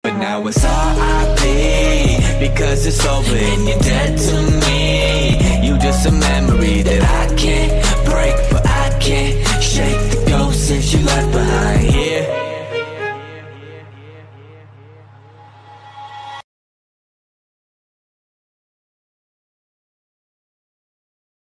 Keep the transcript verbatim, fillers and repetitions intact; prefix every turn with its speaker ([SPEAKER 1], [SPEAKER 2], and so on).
[SPEAKER 1] But now it's R I P because it's over and you're dead to me. You just a memory that I can't break, but I can't shake the ghost since you left behind.